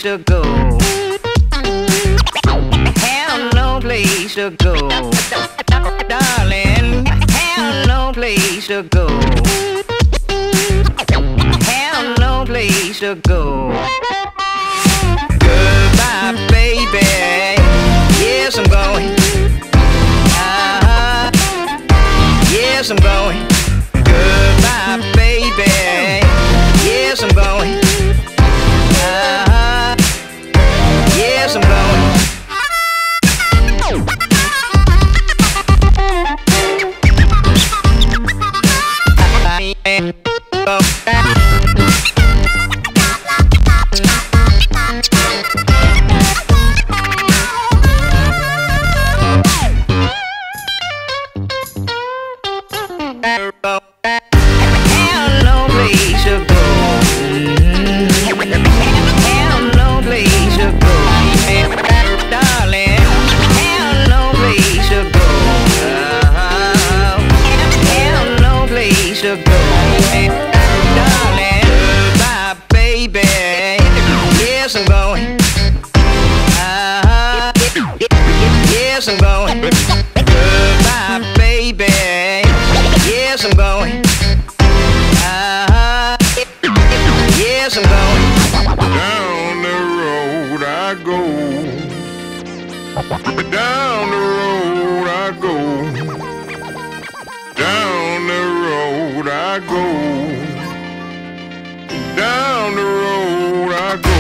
place to go. Have no place to go. Darling, have no place to go. Have no place to go. Goodbye, baby. Yes, I'm going. Yes, I'm going. Goodbye, baby. Yes, I'm going. Yes, I'm going. Have no place to go. Have no place to go. Darling, have no place to go. Have no place to go. Darling, goodbye, baby. Yes, I'm going. Yes, I'm going. Goodbye, baby. Yes, I'm going. Yes, I'm going. Down the road I go. Down the road I go. Down the road I go. Down the road I go.